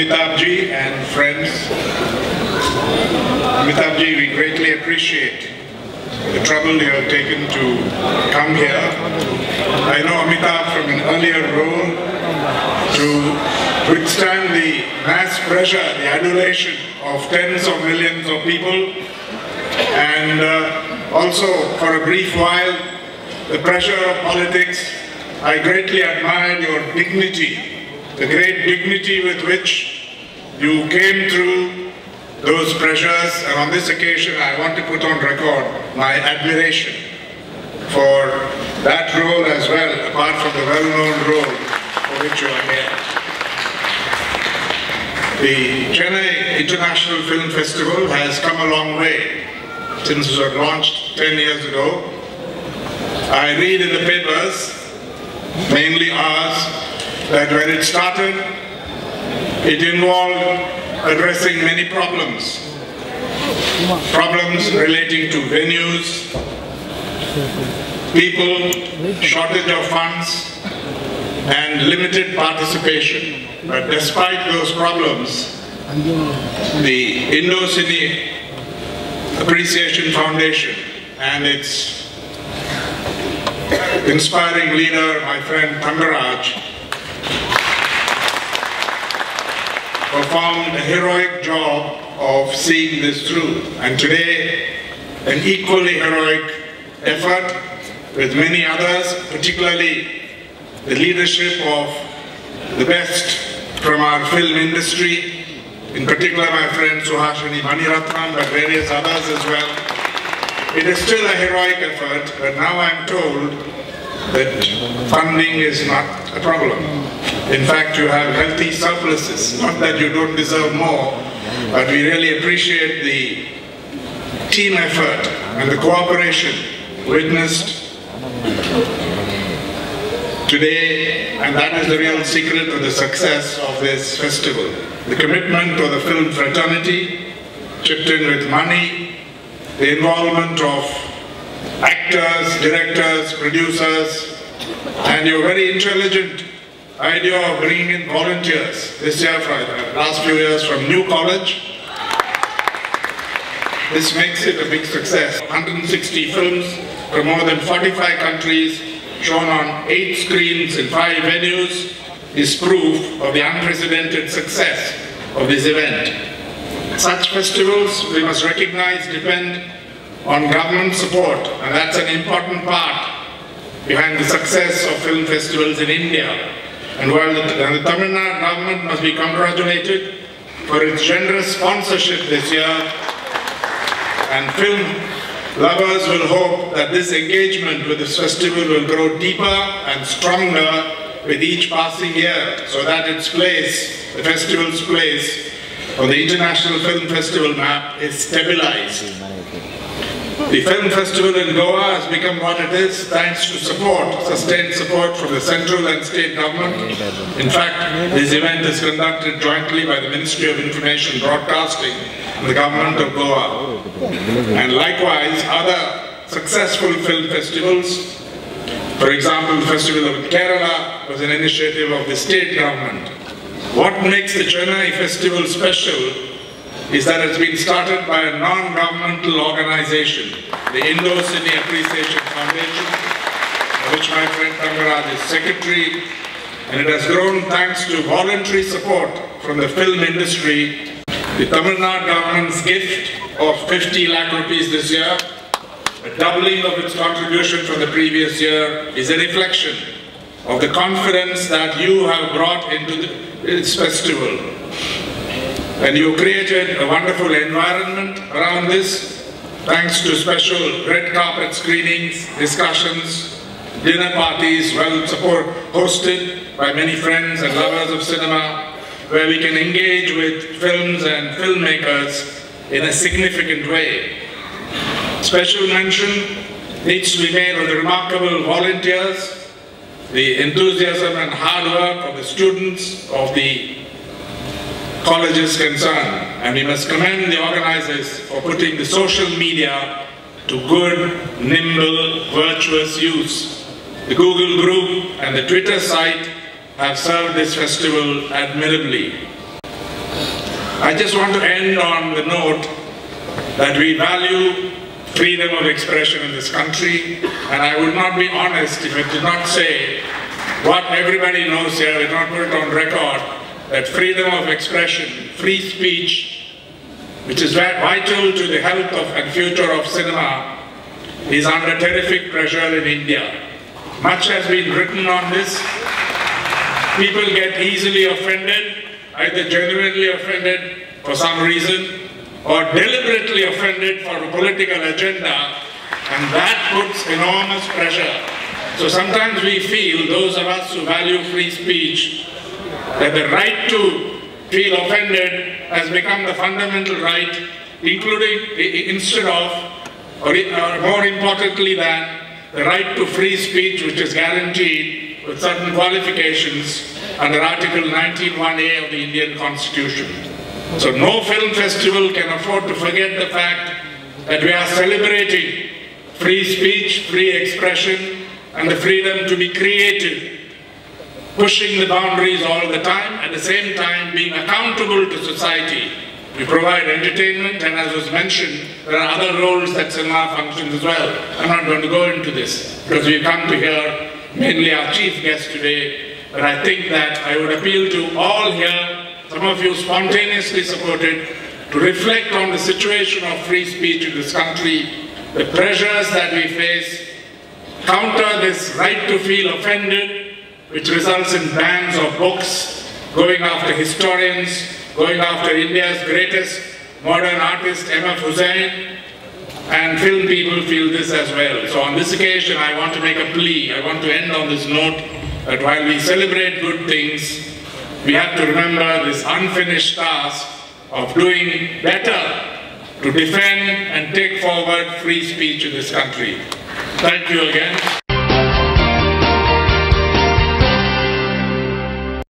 Amitabh ji and friends. Amitabh ji, we greatly appreciate the trouble you have taken to come here. I know Amitabh from an earlier role to withstand the mass pressure, the adulation of tens of millions of people, and also for a brief while the pressure of politics. I greatly admire your dignity, the great dignity with which you came through those pressures, and on this occasion I want to put on record my admiration for that role as well, apart from the well-known role for which you are here. The Chennai International Film Festival has come a long way since it was launched 10 years ago. I read in the papers, mainly ours, that when it started, it involved addressing many problems. Problems relating to venues, people, shortage of funds, and limited participation. But despite those problems, the Indo-Cine Appreciation Foundation and its inspiring leader, my friend Thangaraj, performed a heroic job of seeing this through. And today, an equally heroic effort with many others, particularly the leadership of the best from our film industry, in particular my friend Suhasini Maniratnam, but various others as well. It is still a heroic effort, but now I'm told that funding is not a problem. In fact, you have healthy surpluses. Not that you don't deserve more, but we really appreciate the team effort and the cooperation witnessed today, and that is the real secret of the success of this festival. The commitment of the film fraternity, chipped in with money, the involvement of actors, directors, producers, and your very intelligent idea of bringing in volunteers this year, for the last few years, from New College. This makes it a big success. 160 films from more than 45 countries, shown on 8 screens in 5 venues, is proof of the unprecedented success of this event. Such festivals, we must recognize, depend on government support, and that's an important part behind the success of film festivals in India. And while the Tamil Nadu government must be congratulated for its generous sponsorship this year, and film lovers will hope that this engagement with this festival will grow deeper and stronger with each passing year, so that its place, the festival's place on the International Film Festival map, is stabilized. The film festival in Goa has become what it is thanks to support, sustained support from the central and state government. In fact, this event is conducted jointly by the Ministry of Information Broadcasting and the government of Goa. And likewise, other successful film festivals, for example, the Festival of Kerala was an initiative of the state government. What makes the Chennai Festival special is that it's been started by a non-governmental organization, the Indo-Cine Appreciation Foundation, of which my friend Thangaraj is secretary, and it has grown thanks to voluntary support from the film industry. The Tamil Nadu government's gift of 50 lakh rupees this year, a doubling of its contribution from the previous year, is a reflection of the confidence that you have brought into this festival. And you created a wonderful environment around this, thanks to special red carpet screenings, discussions, dinner parties, hosted by many friends and lovers of cinema, where we can engage with films and filmmakers in a significant way. Special mention needs to be made of the remarkable volunteers, the enthusiasm and hard work of the students of the colleges concerned, and we must commend the organizers for putting the social media to good, nimble, virtuous use. The Google group and the Twitter site have served this festival admirably. I just want to end on the note that we value freedom of expression in this country, and I would not be honest if I did not say what everybody knows here, I did not put it on record, that freedom of expression, free speech, which is vital to the health of and future of cinema, is under terrific pressure in India. Much has been written on this. People get easily offended, either genuinely offended for some reason, or deliberately offended for a political agenda, and that puts enormous pressure. So sometimes we feel, those of us who value free speech, that the right to feel offended has become the fundamental right, including, instead of, or more importantly than, the right to free speech, which is guaranteed with certain qualifications under Article 19(1)(a) of the Indian Constitution. So no film festival can afford to forget the fact that we are celebrating free speech, free expression, and the freedom to be creative, pushing the boundaries all the time, at the same time being accountable to society. We provide entertainment, and as was mentioned, there are other roles that cinema functions as well. I'm not going to go into this, because we've come to hear mainly our chief guest today, but I think that I would appeal to all here, some of you spontaneously supported, to reflect on the situation of free speech in this country, the pressures that we face, counter this right to feel offended, which results in bans of books, going after historians, going after India's greatest modern artist, M.F. Hussain, and film people feel this as well. So on this occasion, I want to make a plea. I want to end on this note that while we celebrate good things, we have to remember this unfinished task of doing better to defend and take forward free speech in this country. Thank you again.